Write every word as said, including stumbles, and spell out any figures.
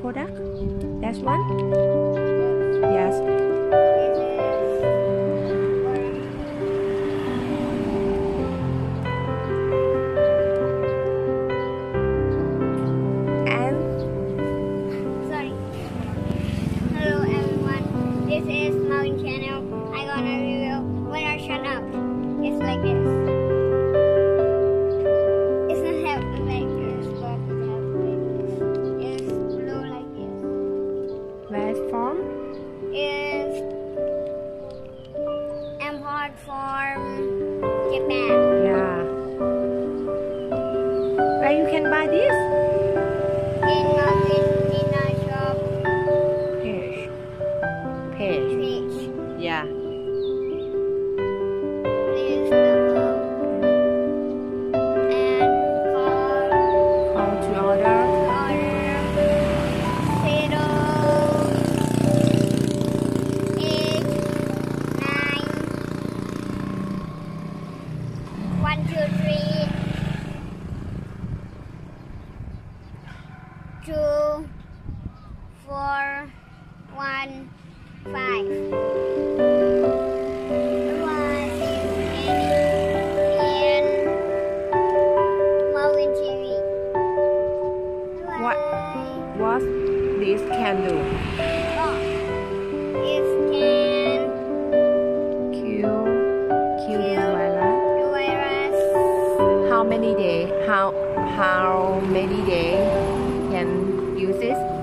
product? That's one? Yes. And Sorry. Hello everyone. This is Marwin channel. I gonna review winner channel. It's like this. It's not have like this, but it has like this. It's blue like this. where is from? It's import from Japan. Yeah. Where you can buy this? In Marwin Nina shop Page. Page. page. Yeah. Please number and call Call to order. order zero eight nine one two three two four one five. What what this can do? It can Kill kill this Kill. virus. the virus How many day? How how many day can use this?